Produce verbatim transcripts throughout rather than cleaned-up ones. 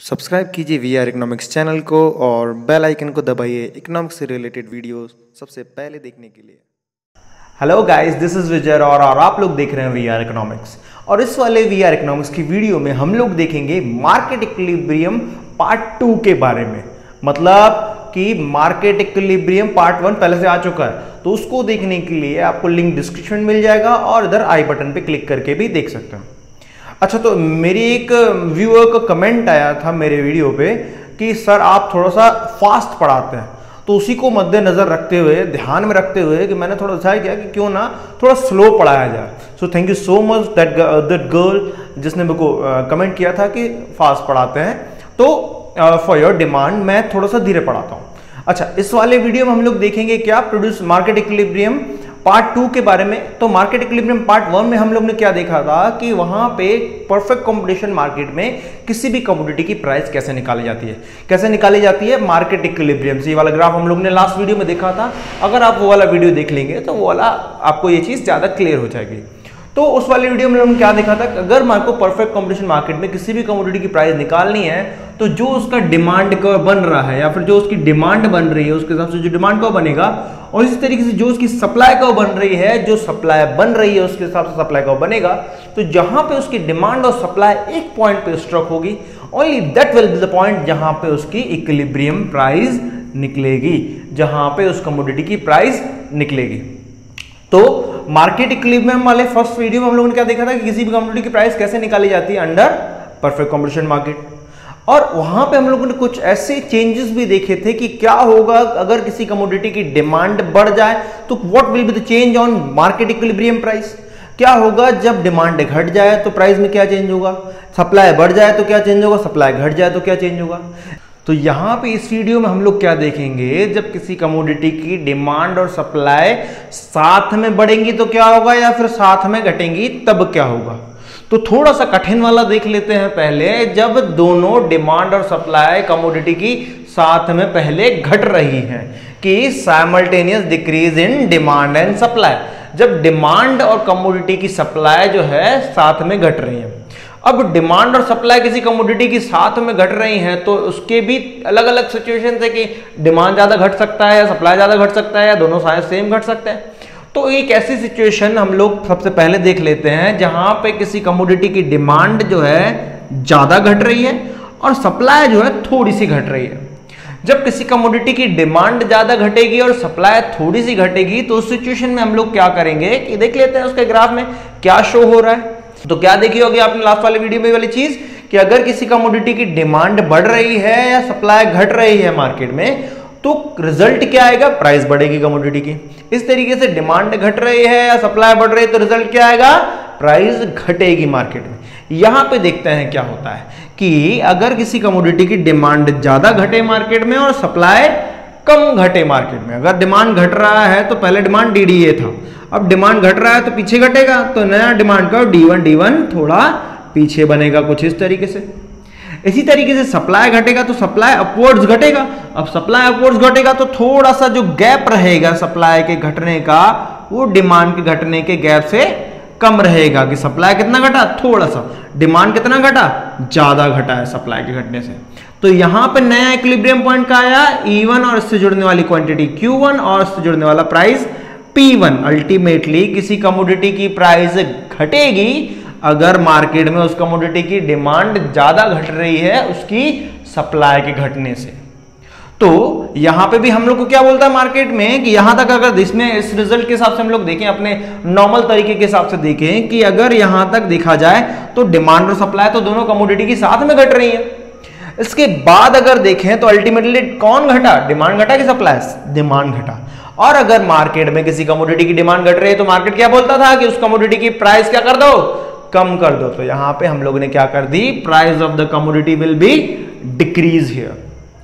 Subscribe कीजिए we are economics channel को और बेल आइकन को दबाइए इकोनॉमिक्स से रिलेटेड वीडियो सबसे पहले देखने के लिए। Hello guys, this is Vijay और, और आप लोग देख रहे हैं वी आर इकोनॉमिक्स। और इस वाले वी आर इकोनॉमिक्स की वीडियो में हम लोग देखेंगे मार्केट इक्विलिब्रियम पार्ट टू के बारे में। मतलब कि मार्केट इक्विलिब्रियम पार्ट वन पहले से आ चुका है, तो उसको देखने के लिए आपको लिंक डिस्क्रिप्शन में मिल जाएगा और इधर आई बटन पे क्लिक करके भी देख सकते हैं। अच्छा, तो मेरी एक व्यूअर का कमेंट आया था मेरे वीडियो पे कि सर आप थोड़ा सा फास्ट पढ़ाते हैं, तो उसी को मद्देनजर रखते हुए, ध्यान में रखते हुए कि मैंने थोड़ा सा किया कि क्यों ना थोड़ा स्लो पढ़ाया जाए। So thank you so much that that girl जिसने मेरे को कमेंट किया था कि फास्ट पढ़ाते हैं, तो फॉर योर डिमांड मैं थोड़ा सा धीरे पढ़ाता हूँ। अच्छा, इस वाले वीडियो में हम लोग देखेंगे क्या produce market equilibrium part two के बारे में। तो मार्केट इक्विलिब्रियम पार्ट वन में हम लोग ने क्या देखा था कि वहां पे परफेक्ट कंपटीशन मार्केट में किसी भी कमोडिटी की प्राइस कैसे निकाली जाती है, कैसे निकाली जाती है मार्केट इक्विलिब्रियम से। ये वाला ग्राफ हम लोग ने लास्ट वीडियो में देखा था। अगर आप वो वाला वीडियो देख लेंगे तो वो वाला आपको ये चीज ज्यादा क्लियर हो जाएगी। तो उस वाले वीडियो में हमने क्या देखा था, अगर मार्केट को परफेक्ट कंपटीशन मार्केट में किसी भी कमोडिटी की प्राइस निकालनी है तो जो उसका डिमांड कर्व बन रहा है या फिर जो उसकी डिमांड बन रही है उसके हिसाब से जो डिमांड कर्व बनेगा, और इसी तरीके से जो उसकी सप्लाई कर्व बन रही है, जो सप्लाई बन रही है उसके हिसाब से सप्लाई कर्व बनेगा। तो जहां पे उसकी डिमांड और सप्लाई एक पॉइंट पे स्ट्रक होगी, only that will be the point जहां पे उसकी इक्विलिब्रियम प्राइस निकलेगी, जहां पे उस कमोडिटी की प्राइस निकलेगी। तो मार्केट इक्विलिब्रियम वाले फर्स्ट वीडियो में हम लोगों ने क्या देखा था कि किसी भी कमोडिटी की प्राइस कैसे निकाली जाती है अंडर परफेक्ट कंपटीशन मार्केट। और वहां पे हम लोगों ने कुछ ऐसे चेंजेस भी देखे थे कि क्या होगा अगर किसी कमोडिटी की डिमांड बढ़ जाए, तो what will be the change on market equilibrium price. क्या होगा जब डिमांड घट जाए तो प्राइस में क्या चेंज होगा, सप्लाई बढ़ जाए तो क्या चेंज होगा, सप्लाई घट जाए तो क्या चेंज होगा। तो यहां पे इस वीडियो में हम लोग क्या देखेंगे, जब किसी कमोडिटी की डिमांड और सप्लाई साथ में बढ़ेंगी तो क्या होगा, या फिर साथ में घटेंगी तब क्या होगा। तो थोड़ा सा कठिन वाला देख लेते हैं पहले। जब दोनों डिमांड और सप्लाई कमोडिटी की साथ में पहले घट रही है कि simultaneous decrease in demand and supply, जब डिमांड और कमोडिटी की सप्लाई जो है साथ में घट रही है। अब डिमांड और सप्लाई किसी कमोडिटी की साथ में घट रही है तो उसके भी अलग अलग सिचुएशन है कि डिमांड ज्यादा घट सकता है या सप्लाई ज्यादा घट सकता है या दोनों शायद सेम घट सकते हैं। तो एक ऐसी सिचुएशन हम लोग सबसे पहले देख लेते हैं जहां पे किसी कमोडिटी की डिमांड जो है ज्यादा घट रही है और सप्लाई जो है थोड़ी सी घट रही है। जब किसी कमोडिटी की डिमांड ज्यादा घटेगी और सप्लाई थोड़ी सी घटेगी तो उस सिचुएशन में हम लोग क्या करेंगे कि देख लेते हैं उसके ग्राफ में क्या शो हो रहा है। तो क्या देखी होगी आपने लास्ट वाले वीडियो में वाली चीज कि अगर किसी कमोडिटी की डिमांड बढ़ रही है या सप्लाई घट रही है मार्केट में, तो रिजल्ट क्या आएगा, प्राइस बढ़ेगी कमोडिटी की। इस तरीके से डिमांड घट रही है या सप्लाई बढ़ रही है तो रिजल्ट क्या आएगा, प्राइस घटेगी मार्केट में। यहां पे देखते हैं क्या होता है कि अगर किसी कमोडिटी की डिमांड ज्यादा घटे मार्केट में और सप्लाई कम घटे मार्केट में, अगर डिमांड घट रहा है तो पहले डिमांड डी डी ए था, अब डिमांड घट रहा है तो पीछे घटेगा, तो नया डिमांड का डी वन डी वन थोड़ा पीछे बनेगा कुछ इस तरीके से। इसी तरीके से सप्लाई घटेगा तो सप्लाई अपवर्ड्स घटेगा। अब सप्लाई अपवर्ड्स घटेगा तो थोड़ा सा जो गैप रहेगा सप्लाई के घटने का, वो डिमांड के घटने के गैप से कम रहेगा। कि सप्लाई कितना घटा, थोड़ा सा, डिमांड कितना घटा, ज्यादा घटा है सप्लाई के घटने से। तो यहां पे नया इक्विलिब्रियम पॉइंट का आया ई वन और इससे जुड़ने वाली क्वांटिटी क्यू वन और इससे जुड़ने वाला प्राइस पी वन। अल्टीमेटली किसी कमोडिटी की प्राइस घटेगी अगर मार्केट में उस कमोडिटी की डिमांड ज्यादा घट रही है उसकी सप्लाई के घटने से। तो यहां पे भी हम लोग को क्या बोलता है मार्केट में कि यहां तक अगर इसमें इस रिजल्ट के हिसाब से हम लोग देखें, अपने नॉर्मल तरीके के हिसाब से देखें कि अगर यहां तक देखा जाए तो डिमांड और सप्लाई तो दोनों कमोडिटी की साथ में घट रही है। इसके बाद अगर देखें तो अल्टीमेटली कौन घटा, डिमांड घटा कि सप्लाई, डिमांड घटा। और अगर मार्केट में किसी कमोडिटी की डिमांड घट रही है तो मार्केट क्या बोलता था कि उस कमोडिटी की प्राइस क्या कर दो, कम कर दो। तो यहां पे हम लोगों ने क्या कर दी, price of the commodity will be decrease here.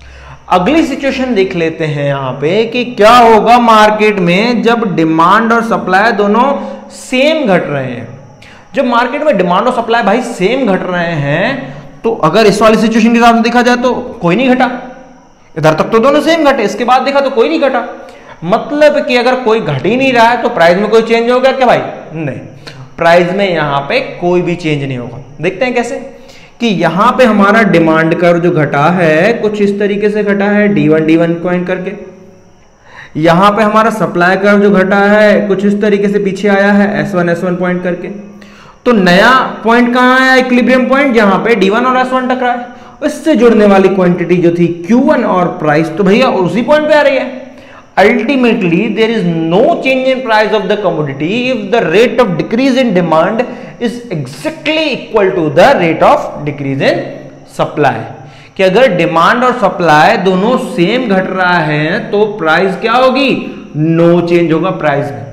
अगली सिचुएशन देख लेते हैं यहां पे कि क्या होगा मार्केट में जब डिमांड और सप्लाई दोनों सेम घट रहे हैं। जब मार्केट में डिमांड और सप्लाई भाई सेम घट रहे हैं तो अगर इस वाली सिचुएशन के साथ देखा जाए तो कोई नहीं घटा, इधर तक तो दोनों सेम घटे, इसके बाद देखा तो कोई नहीं घटा। मतलब कि अगर कोई घट ही नहीं रहा है तो प्राइस में कोई चेंज होगा क्या भाई, नहीं, प्राइस में यहां पे कोई भी चेंज नहीं होगा। देखते हैं कैसे कि यहां पे हमारा डिमांड कर्व जो घटा है कुछ इस तरीके से घटा है, D one D one point करके। यहां पे हमारा सप्लाई कर्व जो घटा है कुछ इस तरीके से पीछे आया है, S one S one point करके। तो नया पॉइंट कहां आया, इक्विलिब्रियम पॉइंट, जहां पे डी वन और एस वन टकराए। इससे जुड़ने वाली क्वांटिटी जो थी क्यू वन और प्राइस, तो भैया उसी पॉइंट पे आ रही है। Ultimately, there is no change in price of the commodity if the rate of decrease in demand is exactly equal to the rate of decrease in supply. कि अगर demand और सप्लाई दोनों सेम घट रहा है तो प्राइस क्या होगी, नो चेंज होगा प्राइस में।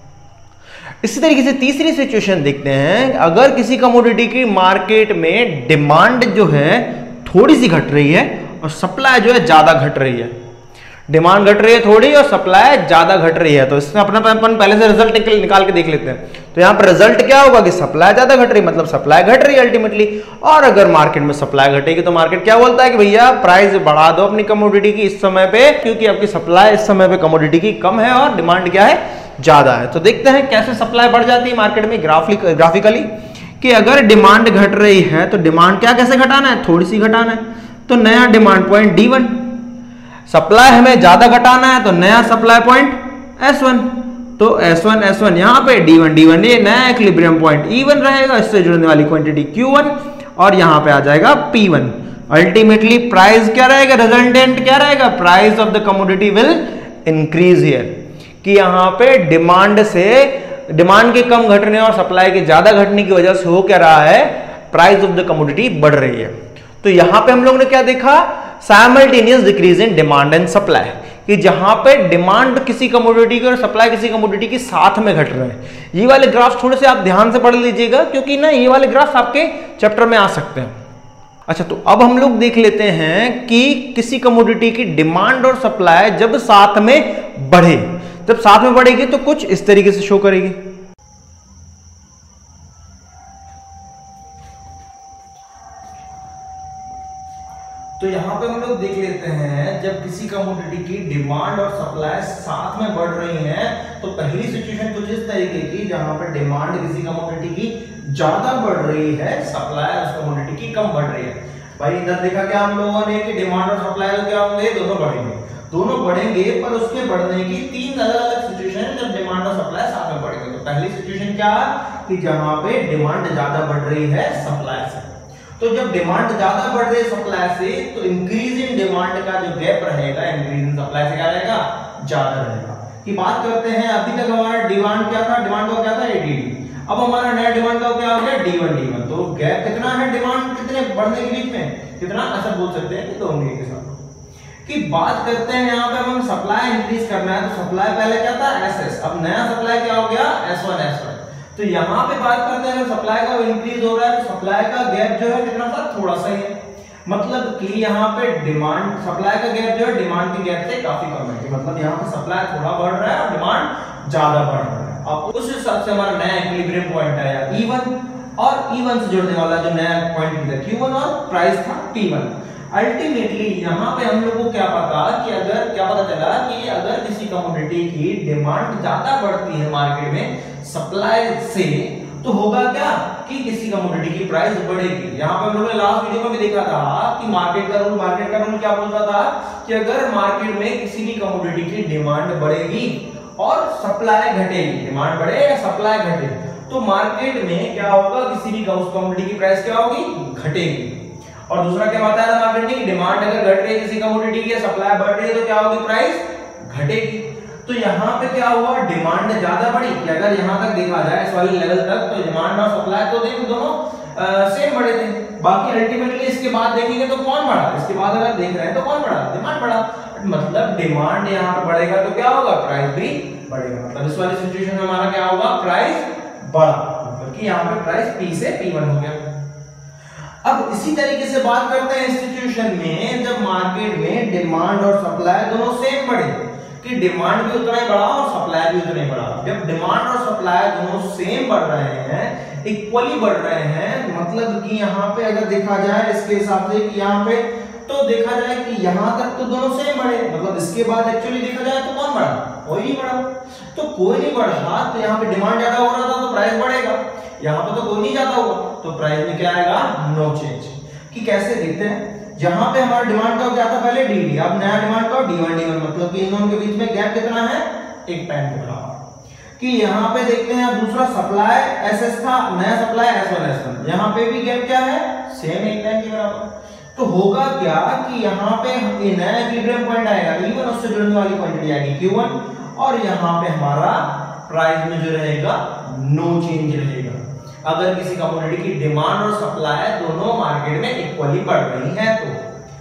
इसी तरीके से तीसरी सिचुएशन देखते हैं, अगर किसी कमोडिटी की मार्केट में डिमांड जो है थोड़ी सी घट रही है और सप्लाई जो है ज्यादा घट रही है, डिमांड घट रही है थोड़ी और सप्लाई ज्यादा घट रही है, तो इसमें अपना अपन पहले से रिजल्ट निकल निकाल के देख लेते हैं। तो यहाँ पर रिजल्ट क्या होगा कि सप्लाई ज्यादा घट रही है, मतलब सप्लाई घट रही है अल्टीमेटली। और अगर मार्केट में सप्लाई घटेगी तो मार्केट क्या बोलता है कि भैया प्राइस बढ़ा दो अपनी कमोडिटी की इस समय पे, क्योंकि आपकी सप्लाई इस समय पे कमोडिटी की कम है और डिमांड क्या है, ज्यादा है। तो देखते हैं कैसे सप्लाई बढ़ जाती है मार्केट में ग्राफिकली, कि अगर डिमांड घट रही है तो डिमांड क्या कैसे घटाना है, थोड़ी सी घटाना है, तो नया demand point D one. Supply हमें ज्यादा घटाना है तो नया सप्लाई पॉइंट एस वन, तो एस वन एस वन यहाँ पे डी वन डी वन, ये नया इक्विलिब्रियम पॉइंट ई वन रहेगा, इससे जुड़ने वाली क्वांटिटी क्यू वन और यहाँ पे आ जाएगा पी वन। अल्टीमेटली प्राइस क्या रहेगा, रिजल्टेंट क्या रहेगा, price of the commodity will increase here, कि यहाँ पे डिमांड से डिमांड के कम घटने और सप्लाई के ज्यादा घटने की वजह से हो क्या रहा है, प्राइस ऑफ द कमोडिटी बढ़ रही है। तो यहां पे हम लोग ने क्या देखा, simultaneous decrease in demand and supply, कि जहां पे डिमांड किसी कमोडिटी की और सप्लाई किसी कमोडिटी की साथ में घट रहे हैं। ये वाले ग्राफ थोड़े से आप ध्यान से पढ़ लीजिएगा, क्योंकि ना ये वाले ग्राफ आपके चैप्टर में आ सकते हैं। अच्छा, तो अब हम लोग देख लेते हैं कि किसी कमोडिटी की डिमांड और सप्लाई जब साथ में बढ़े, जब साथ में बढ़ेगी तो कुछ इस तरीके से शो करेगी। तो यहां पे हम लोग देख लेते हैं, जब किसी कमोडिटी की डिमांड और सप्लाई साथ में बढ़ रही हैं तो पहली सिचुएशन कुछ इस तरीके की, जहां पर डिमांड किसी कमोडिटी की ज्यादा बढ़ रही है, सप्लाई उस कमोडिटी की कम बढ़ रही है। भाई इधर देखा क्या हम लोगों ने कि डिमांड और सप्लाई क्या होंगे, दोनों बढ़ेंगे, दोनों बढ़ेंगे, पर उसके बढ़ने की तीन अलग अलग सिचुएशन है जब डिमांड और सप्लाई साथ में बढ़ेंगे। तो पहली सिचुएशन क्या है कि जहां पे डिमांड ज्यादा बढ़ रही है सप्लाई से, तो जब डिमांड ज्यादा बढ़ रही है सप्लाई से तो इंक्रीज इन डिमांड का जो गैप रहेगा इंक्रीज इन सप्लाई से क्या रहेगा, ज्यादा रहेगा। की बात करते हैं, अभी तक हमारा डिमांड क्या था, डिमांड का क्या था एटीडी, अब हमारा नया डिमांड का क्या हो गया डी वन डी वन। तो गैप कितना है डिमांड कितने बढ़ने के बीच में, कितना, ऐसा बोल सकते हैं कि दो उंगली के साथ। की बात करते हैं यहाँ पे हम सप्लाई इंक्रीज करना है, तो सप्लाई पहले क्या था एस एस, अब नया सप्लाई क्या हो गया एस वन एस वन। तो यहाँ पे बात करते हैं अगर सप्लाई का इंक्रीज हो रहा है तो सप्लाई का गैप जो है कितना सा, थोड़ा सा ही है, मतलब कि यहाँ पे डिमांड सप्लाई का गैप जो है डिमांड के गैप से काफी कम है, मतलब यहाँ पे सप्लाई थोड़ा बढ़ रहा है और डिमांड ज्यादा बढ़ रहा है। अब उस हिसाब से हमारा नया इक्विलिब्रियम पॉइंट आया ई वन, और ई वन से जुड़ने वाला जो नया पॉइंट था क्यू वन और प्राइस था पी वन। अल्टीमेटली यहाँ पे हम लोग को क्या पता कि अगर क्या पता चला कि अगर किसी कमोडिटी की डिमांड ज्यादा बढ़ती है मार्केट में सप्लाई से, तो होगा क्या कि किसी कमोडिटी की प्राइस बढ़ेगी। यहाँ पे हम लोगों ने लास्ट वीडियो में भी देखा था कि मार्केट का रूल मार्केट का रूल क्या बोलता था कि अगर मार्केट में किसी भी कमोडिटी की डिमांड बढ़ेगी और सप्लाई घटेगी, डिमांड बढ़े या सप्लाई घटे, तो मार्केट में क्या होगा, किसी भी कमोडिटी की प्राइस क्या होगी, घटेगी। और दूसरा क्या बताया था मार्केट ने, डिमांड अगर घट रही है किसी कमोडिटी की, सप्लाई बढ़ रही है, तो क्या होगी, प्राइस घटेगी। तो यहाँ पे क्या हुआ, डिमांड ज्यादा बढ़ी, कि अगर यहाँ तक देखा जाए इस वाले लेवल तक तो डिमांड और सप्लाई तो देखो दोनों सेम बढ़े थे, बाकी अल्टीमेटली इसके बाद देखेंगे तो कौन बढ़ा, इसके बाद अगर देख रहे हैं तो कौन बढ़ा, डिमांड बढ़ा, मतलब डिमांड यहाँ पे बढ़ेगा तो क्या होगा, प्राइस भी बढ़ेगा। मतलब इस वाली सिचुएशन में हमारा क्या होगा, प्राइस बढ़ा, मतलब कि यहाँ पे प्राइस पी से पी वन हो गया। अब इसी तरीके से बात करते हैं इस सिचुएशन में जब मार्केट में डिमांड और सप्लाई दोनों सेम बढ़े, कि डिमांड भी उतना ही बढ़ा और सप्लाई भी उतना ही बढ़ा। जब डिमांड और सप्लाई दोनों सेम बढ़ रहे हैं, इक्वली बढ़ रहे हैं, मतलब कि यहाँ पे अगर देखा जाए इसके हिसाब से कि यहाँ पे तो देखा जाए कि यहां तक तो दोनों सेम बढ़े, मतलब इसके बाद एक्चुअली देखा जाए तो कौन बढ़ा, कोई नहीं बढ़ा। तो कोई नहीं बढ़ा तो यहाँ पे डिमांड ज्यादा हो रहा था तो प्राइस बढ़ेगा, यहाँ पे तो कोई नहीं ज्यादा हुआ तो प्राइस में क्या आएगा, नो चेंज। कि कैसे देखते हैं, जहां पे हमारा डिमांड का क्या था पहले डी डी, अब नया डिमांड का डी वन डी वन, मतलब कि इन दोनों के बीच में गैप कितना है, एक पैन के बराबर। कि यहाँ पे देखते हैं दूसरा सप्लाई एस एस था, नया supply S one S one, यहाँ पे भी गैप क्या है, सेम एक पैन के बराबर। तो होगा क्या कि यहाँ पे ये नया इक्विलिब्रियम पॉइंट आएगा, ई वन उससे जुड़ने वाली क्वांटिटी आएगी क्यू वन, और यहाँ पे हमारा प्राइस में जो रहेगा नो चेंज रहेगा। अगर किसी कमोडिटी की डिमांड और सप्लाई दोनों मार्केट में इक्वली बढ़ रही है तो।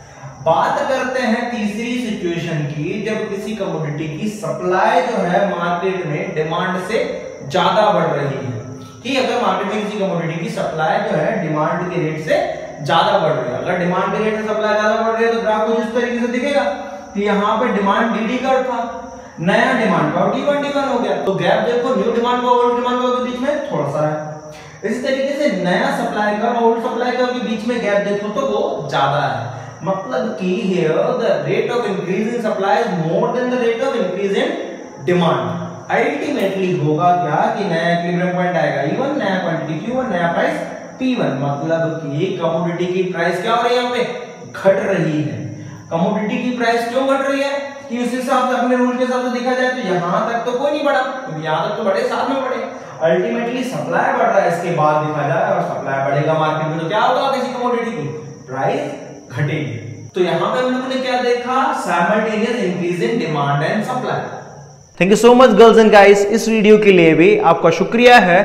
बात करते हैं तीसरी सिचुएशन की, जब किसी कमोडिटी की सप्लाई जो है मार्केट में डिमांड से ज्यादा बढ़ रही है। कि अगर मार्केट में किसी कमोडिटी की सप्लाई जो है डिमांड के रेट से ज्यादा बढ़ रही है, अगर डिमांड के रेट से सप्लाई ज्यादा बढ़ रही है तो ग्राफ कुछ इस तरीके से दिखेगा कि यहाँ पे डिमांड डी डी कर्व था, नया demand curve D one D one हो गया, तो गैप देखो new demand curve old demand curve के बीच में थोड़ा सा है। इस तरीके से नया सप्लाई कर्व और ओल्ड सप्लाई कर्व के बीच में गैप देखो तो वो ज्यादा है, मतलब कि here the rate of increase in supply is more than the rate of increase in demand। Ultimately होगा क्या कि नया इक्विलिब्रियम पॉइंट आएगा ई वन, नया क्वांटिटी क्यू वन, नया प्राइस पी वन, मतलब कि कमोडिटी की प्राइस क्या हो रही है, यहाँ पे घट रही है। कमोडिटी की प्राइस क्यों घट रही है कि उस हिसाब से अपने रूल के हिसाब से देखा जाए तो यहाँ तक तो कोई नहीं बढ़ा, क्योंकि यहाँ तक तो बढ़े, साथ में बढ़े। अल्टीमेटली सप्लाई बढ़ रहा है, इसके बाद देखा जाए और सप्लाई बढ़ेगा मार्केट में तो क्या होगा, किसी कमोडिटी की प्राइस घटेगी। तो यहाँ पे हम लोगों ने क्या देखा, simultaneous increase in demand and supply. Thank you so much girls and guys, इस वीडियो के लिए भी आपका शुक्रिया है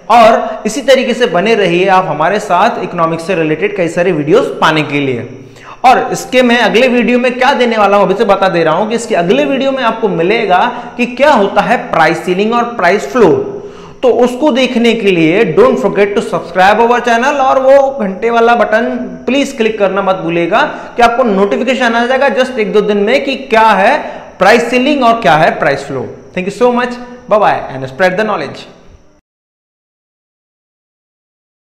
और इसी तरीके से बने रहिए आप हमारे साथ इकोनॉमिक्स से रिलेटेड कई सारे वीडियोस पाने के लिए। और इसके मैं अगले वीडियो में क्या देने वाला हूं अभी से बता दे रहा हूं कि इसके अगले वीडियो में आपको मिलेगा कि क्या होता है प्राइस सीलिंग और प्राइस फ्लो। तो उसको देखने के लिए don't forget to subscribe our channel और वो घंटे वाला बटन प्लीज क्लिक करना मत भूलिएगा कि आपको नोटिफिकेशन आ जाएगा जस्ट एक दो दिन में कि क्या है प्राइस सीलिंग और क्या है price floor. Thank you so much, bye bye and spread the knowledge.